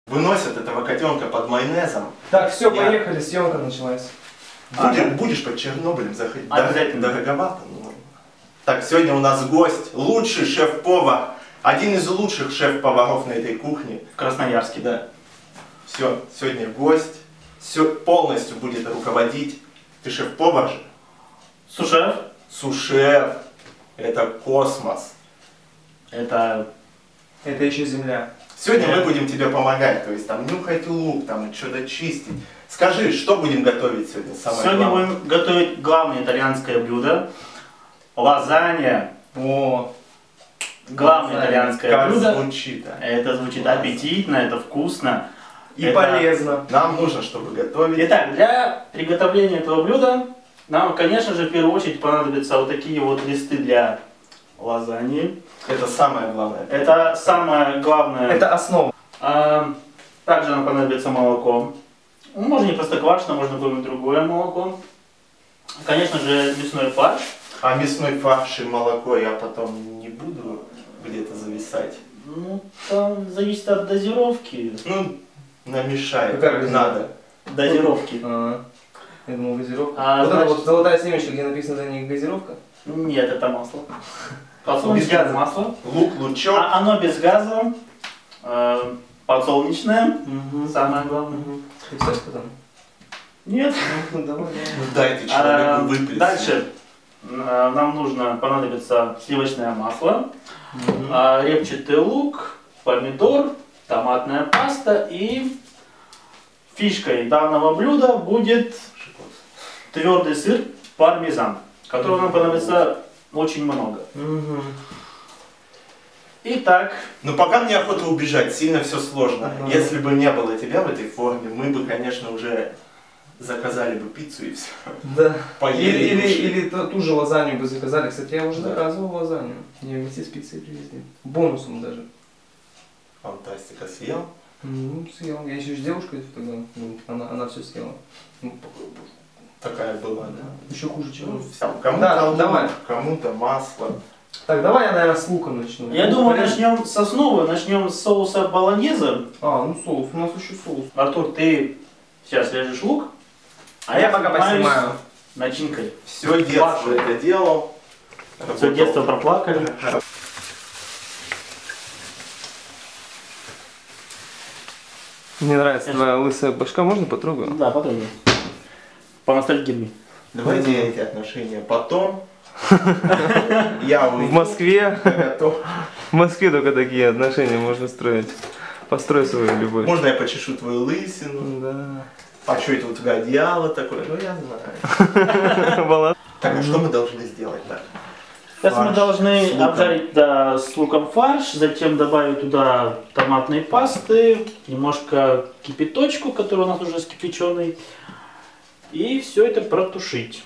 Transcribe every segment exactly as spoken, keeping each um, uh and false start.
Выносят этого котенка под майонезом. Так, все, Я... поехали, съемка началась. Будешь, а, будешь под Чернобылем заходить. Обязательно. Дороговато. Но... Так, сегодня у нас гость, лучший шеф-повар, один из лучших шеф-поваров на этой кухне. В Красноярске. Да. Все, сегодня гость, все полностью будет руководить. Ты шеф-повар же? Сушеф. Сушеф. Это космос. Это... Это еще земля. Сегодня Нет. мы будем тебе помогать, то есть там нюхать лук, там что-то чистить. Скажи, что будем готовить сегодня? Самое Сегодня главное. будем готовить главное итальянское блюдо. Лазанья. О, Главное Лазанья. итальянское Как блюдо. звучит, а? Это звучит Класс. аппетитно, это вкусно. и Это- полезно. Нам нужно, чтобы готовить. Итак, для приготовления этого блюда нам, конечно же, в первую очередь понадобятся вот такие вот листы для лазаньи. Это самое главное. Это самое главное. Это основа. А, также нам понадобится молоко. Ну, можно не простоквашино, можно какое-нибудь другое молоко. Конечно же, мясной фарш. А мясной фарш и молоко я потом не буду где-то зависать. Ну, там зависит от дозировки. Ну, намешай, Какая как разница? надо. Дозировки. А, я думал, газировка. А, вот значит- эта вот золотая семечка, где написано за ней газировка. Нет, это масло. Без Подсолнечное газа. масло. Лук, лучок. А оно без газа. э, Подсолнечное. Угу. Самое главное. Ты все сказал? Нет. Ну, давай, давай. Ну дайте А, человеку выпить. Дальше э, нам нужно понадобится сливочное масло, Мгм. а, репчатый лук, помидор, томатная паста и фишкой данного блюда будет твердый сыр пармезан, которого нам понадобится очень много. Мгм. Итак, Но пока мне охота убежать, сильно все сложно. Ага. Если бы не было тебя в этой форме, мы бы, конечно, уже заказали бы пиццу и все. Да. Поели Или, или, души. или ту, ту же лазанью бы заказали. Кстати, я уже заказывал лазанью. Мне вместе с пиццей привезли. Бонусом даже. Фантастика, съел? Ну, съел. Я еще с девушкой тогда. ну, Она, она все съела. Ну, попробуй. Такая была, да? Еще хуже, чем. Ну, всё. Кому-то Да, лук, давай. кому-то масло. Так, давай я, наверное, с луком начну. я Лук думаю, порежь. начнем с основы, начнем с соуса болоньезе. А, ну соус. У нас еще соус. Артур, ты сейчас режешь лук, А я пока занимаюсь поснимаю. начинкой. Все детство это делал. Все Работал. детство проплакали. Мне нравится Я твоя лысая башка. Можно потрогаю? Да, потрогай. Поностальгируй. Давайте эти отношения потом. Я В Москве, готов. в Москве только такие отношения можно строить. Построй свою любовь. Можно я почешу твою лысину? Да. А что это у тебя одеяло такое? Ну я знаю. Молодец. Так, а что мы должны сделать так? Сейчас мы Фарш с должны луком. обжарить да, с луком фарш, затем добавить туда томатной пасты, немножко кипяточку, который у нас уже скипяченый, и все это протушить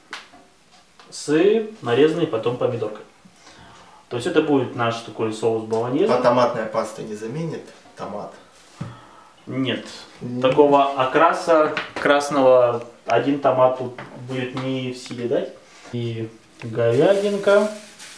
с нарезанной потом помидоркой. То есть это будет наш такой соус болоньезе. А томатная паста не заменит томат? Нет, такого окраса красного один томат тут будет не в силе дать. И говядинка.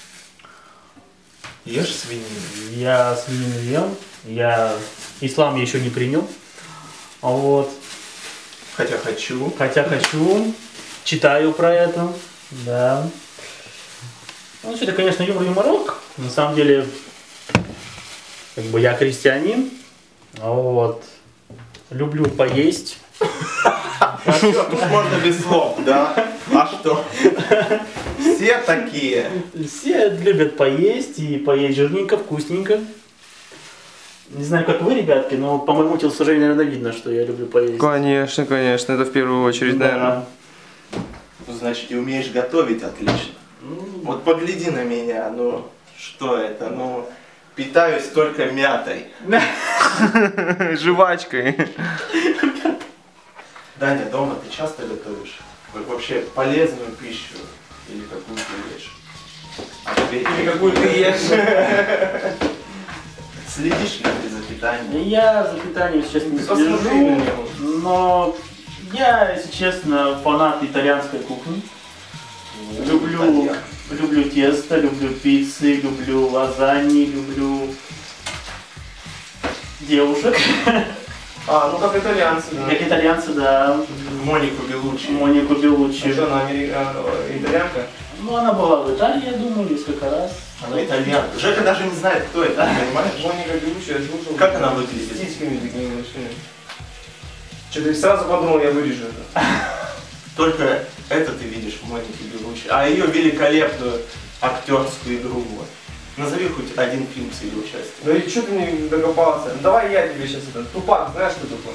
Ешь свинину. Я свинину ем. Я ислам я еще не принял. Вот. Хотя хочу. Хотя хочу. Читаю про это. Да. Ну, все это, конечно, юмор юморок. На самом деле, как бы я христианин. Вот. Люблю поесть. А что, тут можно без слов, да? А что? Все такие. Все любят поесть и поесть жирненько, вкусненько. Не знаю, как вы, ребятки, но по моему телосложению, наверное, видно, что я люблю поесть. Конечно, конечно. Это в первую очередь, Да. наверное. Ну, значит, и умеешь готовить отлично. Ну, Вот погляди на меня, ну, что это, ну, питаюсь только мятой. Жвачкой. Даня, дома ты часто готовишь? Вы вообще полезную пищу или какую ты ешь? Ответь. ты ешь. Следишь ли ты за питанием? Я за питанием сейчас не Посмотри на слежу, него. но я, если честно, фанат итальянской кухни. Люблю, люблю тесто, люблю пиццы, люблю лазаньи, люблю девушек. А, ну как итальянцы, да. Как итальянцы, да. Монику Белуччи. Монику Белуччи. А что, она амери... а, итальянка? Ну, она была в Италии, я думаю, несколько раз. Она итальянка. Жека даже не знает, кто это, понимаешь? Моника Белуччи, я слушал. Как она выглядит? С тисками такими большими. Что-то сразу подумал, я вырежу это. Только это ты видишь в Монике Белуччи. А ее великолепную актерскую игру. Вот. Назови хоть один фильм с ее участием. Ну и что ты не докопался? Ну, давай я тебе сейчас это. Тупак, знаешь, что такое?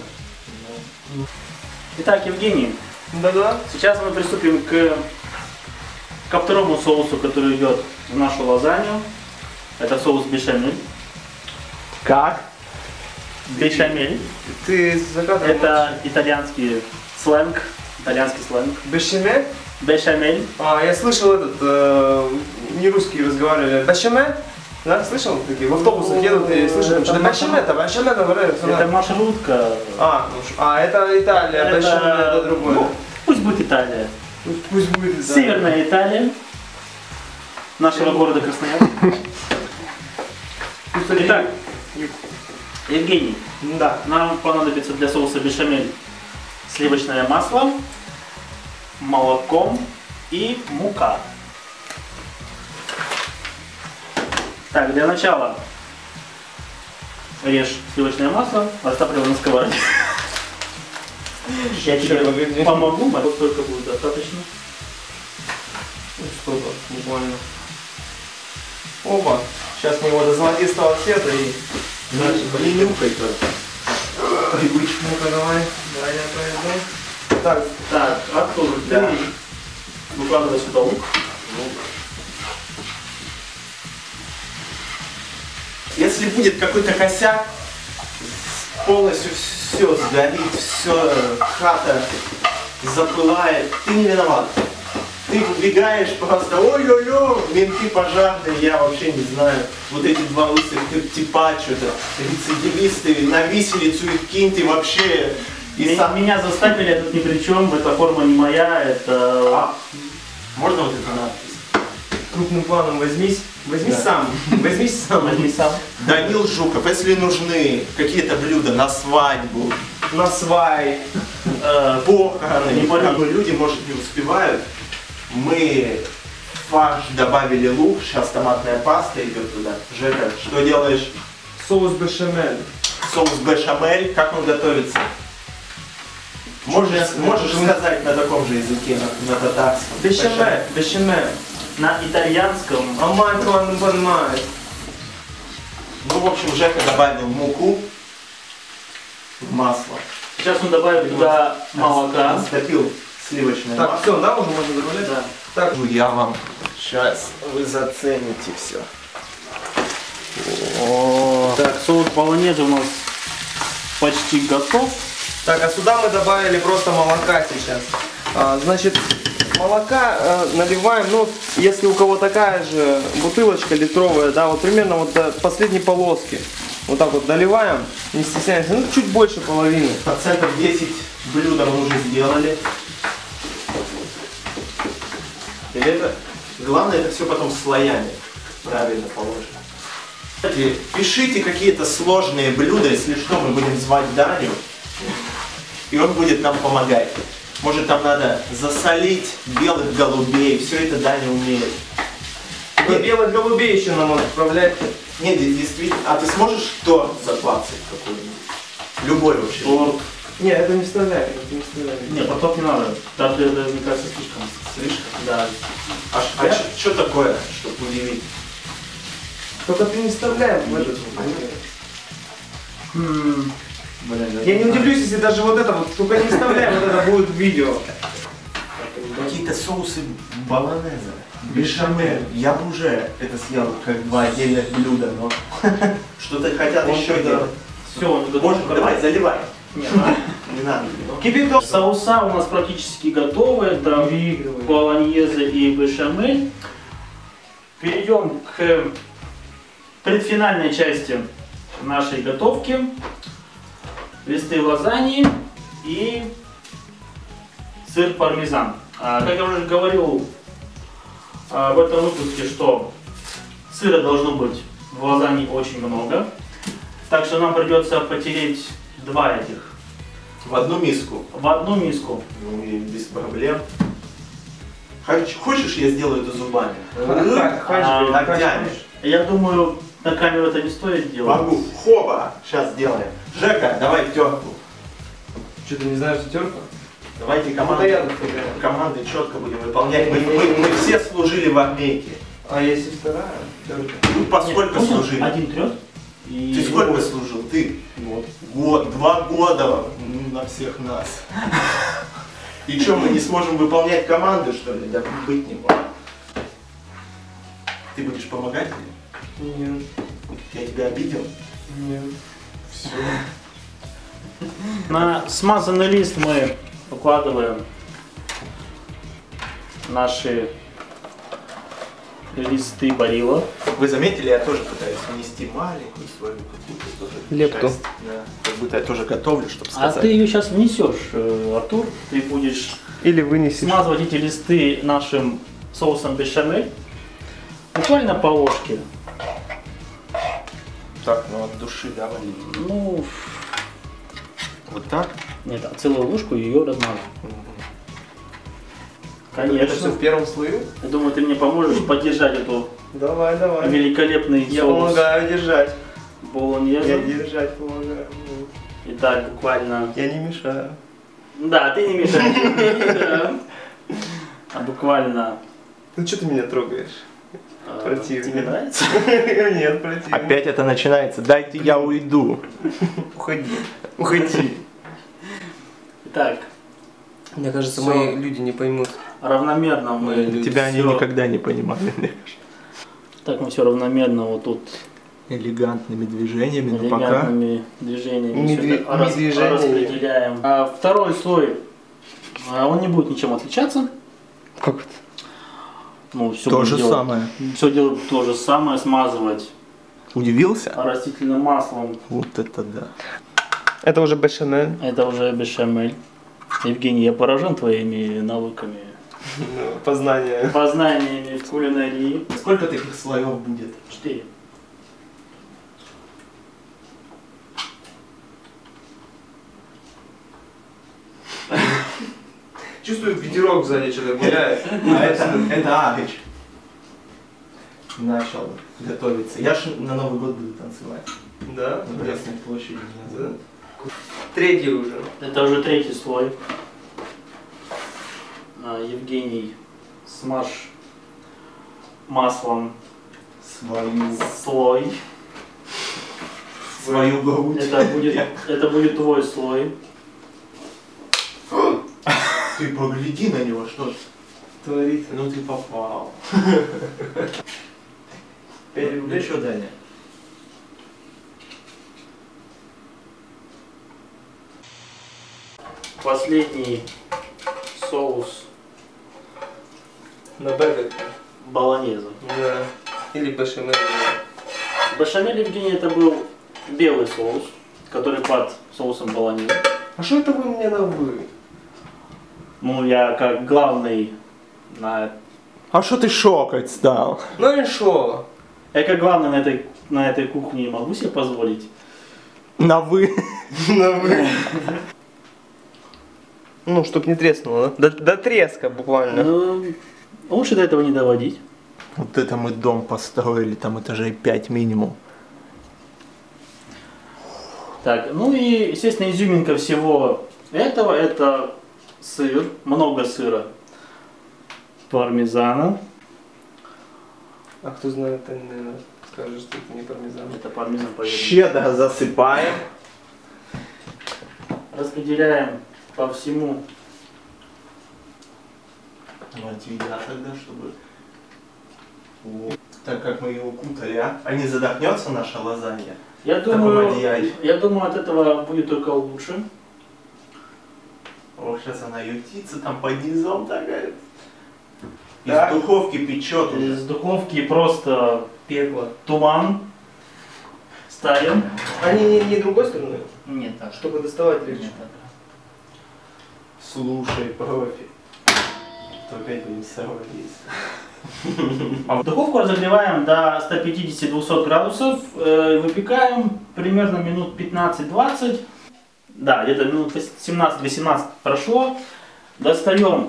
Итак, Евгений, Да-да. сейчас мы приступим к, ко второму соусу, который идет в нашу лазанью. Это соус бешамель. Как? Бешамель. Ты закатывал? Это итальянский сленг. Итальянский сленг. Бешемель? Бешамель. А, я слышал этот, э, не русские разговаривали. Бешемель? Да, слышал? Такие в автобусах едут и слышат, что бешемель, это бешемель, это Это маршрутка. А, ну, ш- а, это Италия, Это- бешемель это другое. Ну, пусть будет Италия. Пусть, пусть будет Италия. Северная Италия. Нашего города Красноярск. Итак, Евгений, Да. нам понадобится для соуса бешамель сливочное масло, молоко и мука. Так, для начала режь сливочное масло, растапливай на сковороде. Я тебе помогу, вот столько будет достаточно. Ну, что-то, буквально. Оба. Сейчас мы его до золотистого цвета и... Не нюхай только. Привычка. Ну-ка, давай. Давай я проведу. Так, Так, открой. Да. Выкладывай сюда лук. Если будет какой-то косяк, полностью все сгорит, все, хата запылает, ты не виноват. Ты убегаешь просто, ой-ой-ой, менты пожарные, я вообще не знаю. Вот эти два лысых типа что-то, рецидивисты, на виселицу их кинь, ты вообще... И Ме- сам... Меня заставили, я тут ни при чем, эта форма не моя, это... А, можно вот эту надпись? крупным планом возьмись. Возьмись Да. сам. Возьмись сам. Возьми сам. Данил Жуков, если нужны какие-то блюда на свадьбу, На свай. Э, похороны, Не понял. как бы люди, может, не успевают. Мы в фарш добавили лук, сейчас томатная паста идет туда. Жека, что делаешь? Соус бешамель. Соус бешамель, как он готовится? Можешь, можешь сказать на таком же языке, на, на татарском? Бешамель. Бешамель. на итальянском. А мать твоя не понимает. Ну, в общем, Жека добавил муку, масло. Сейчас он добавит туда молока. Растопил сливочное Так, масло. все, да, уже можно добавлять? Да. Так, Ну, я вам сейчас, вы зацените все. Так, соус болоньезе у нас почти готов. так, а сюда мы добавили просто молока сейчас. А, значит, молока э, наливаем, ну, если у кого такая же бутылочка литровая, да, вот примерно вот до последней полоски. Вот так вот доливаем, не стесняемся, ну, чуть больше половины. Процентов десять блюда мы уже сделали. И это, главное, это все потом слоями правильно положено. Кстати, пишите какие-то сложные блюда, если что, мы будем звать Даню, и он будет нам помогать. Может, там надо засолить белых голубей, все это Даня умеет. И белых голубей еще нам отправлять. Нет, действительно, а ты сможешь торт заклацать какой-нибудь? Любой вообще. Торт. Нет, это не вставляем, это не вставляем. Нет, потом не надо. Так, это, мне кажется, слишком. Слишком? Да. А, а что такое, чтобы удивить? Только ты не вставляй в этот. М, Блин, Я не удивлюсь, если даже вот это вот, только не вставляй, вот это будет в видео. Какие-то соусы болонезе, бешамель. Я бы уже это съел как два отдельных блюда, но что-то хотят Он еще туда. делать. Все, он готов. Может, давай, заливай. Не надо. Не надо. Кипяток. Соуса у нас практически готовы. Это Выигрывай. болоньезе и бешамель. Перейдем к предфинальной части нашей готовки. Листы лазаньи и сыр пармезан. А, Как я уже говорил а, в этом выпуске, что сыра должно быть в лазанье очень много. Так что нам придется потереть два этих. В одну миску. В одну миску. Ну и без проблем. Хочешь, хочешь, я сделаю это зубами? А, Так тянешь. Я думаю, на камеру это не стоит делать. Могу. Хоба. Сейчас сделаем. Жека, давай терку. Что, ты не знаешь, что терка? Давайте Ну, команды, я тут такая. команды четко будем выполнять. Мы, мы- мы все служили в армейке. А если вторая терка? Ну, поскольку Нет, служили? один трет. И... Ты сколько служил? Ты? Вот. Год, два года на всех нас. И что, мы не сможем выполнять команды, что ли? Да быть не может. Ты будешь помогать мне? Нет. Я тебя обидел? Нет. Все. На смазанный лист мы укладываем наши листы барила. Вы заметили, я тоже пытаюсь внести маленькую свою какую-то тоже Лепту. часть. Да. Как будто я тоже готовлю, чтобы А сказать. ты ее сейчас внесешь, э, Артур. Ты будешь Или вынесешь. смазывать эти листы нашим соусом бешамель. Буквально по ложке. Так, ну от души, да, валить? Ну, Вот так? нет, а целую ложку ее размазать. Это все Конечно. в первом слою? Я думаю, ты мне поможешь поддержать эту Давай, давай. великолепный Я соус помогаю держать. Я болоньезе. держать помогаю. Итак, буквально... Я не мешаю. Да, ты не мешаешь. Да. А буквально... Ну что ты меня трогаешь? э, Противно. Тебе нравится? Нет, противно. Опять это начинается. Дайте я уйду. Уходи. Уходи. Итак, Мне кажется, Всё. мои люди не поймут. равномерно мы... Люди. Тебя они всё- никогда не понимали. Так, мы все равномерно вот тут Элегантными движениями, но пока... элегантными движениями всё Медве- это рас- медвежениями. распределяем. А второй слой, а, он не будет ничем отличаться. Как это? Ну, все То же самое. Все делать то же самое, смазывать Удивился? растительным маслом. Вот это да. Это уже бешамель. Это уже бешамель. Евгений, я поражен твоими навыками, Познание. познаниями в кулинарии. Сколько таких слоев будет? Четыре. Чувствую, ветерок сзади что-то гуляет. А это, это Агыч. Начал готовиться. Я ж на Новый год буду танцевать. Да? На Красной площади. Да. Третий уже. Это уже третий слой. А, Евгений, смажь маслом Свою, слой. свою грудь. Это будет, это будет твой слой. Ты погляди на него, что Творит. ну ты попал. Пять Ну рублей. что, Даня? Последний соус На бегах. болоньезе. Да. Или бешамель. Бешамель, Евгений, это был белый соус, который под соусом болоньезе. А что это вы мне на вы? Ну, я как главный на... А что ты шокать стал? Ну и шо? Я как главный на этой, на этой кухне могу себе позволить. На вы. На вы. Ну, чтоб не треснуло, да? До, до треска буквально. Ну, лучше до этого не доводить. Вот это мы дом построили, там этажей пять минимум. Так, ну и, естественно, изюминка всего этого, это сыр, много сыра, пармезана. А кто знает, ты, наверное, скажешь, что это не пармезан. Это пармезан, поверьте. Щедро засыпаем. Распределяем по всему. Давайте я тогда, чтобы... Вот. Так как мы его укутали, а? А не задохнется наша лазанья? Я таком думаю, одеяле. я думаю, от этого будет только лучше. Ох, сейчас она ютится там под низом такая. Из Так. духовки печет уже. Из духовки просто Пекло. туман ставим. А не, не, не другой стороной? Нет, так. Чтобы доставать легче. Нет, так. Слушай, профи. То опять будем сорвать есть. Духовку разогреваем до ста пятидесяти — двухсот градусов, э, выпекаем примерно минут пятнадцать-двадцать. Да, где-то минут семнадцать-восемнадцать прошло. Достаем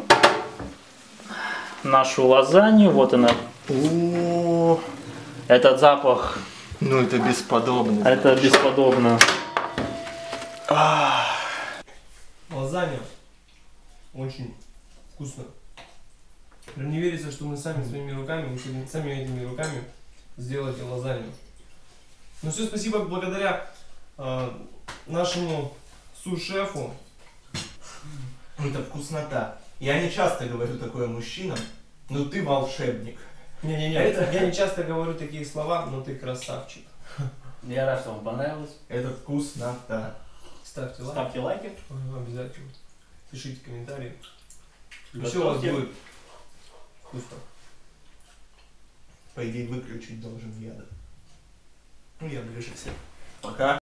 нашу лазанью. Вот она. О, этот запах. Ну это бесподобно. Это бесподобно. Лазанья очень вкусно. Прям не верится, что мы сами своими руками, мы сегодня сами этими руками сделали лазанью. Ну все спасибо благодаря э, нашему су-шефу. Это вкуснота. Я не часто говорю такое мужчинам, но ты волшебник. Не-не-не, Это- я не часто говорю такие слова, но ты красавчик. Я рад, что вам понравилось. Это вкуснота. Ставьте лайк. Ставьте лайки. Ага, обязательно. Пишите комментарии. Все у вас Готовьте. будет вкусно. По идее, выключить должен я. Ну, я ближе всех. Пока.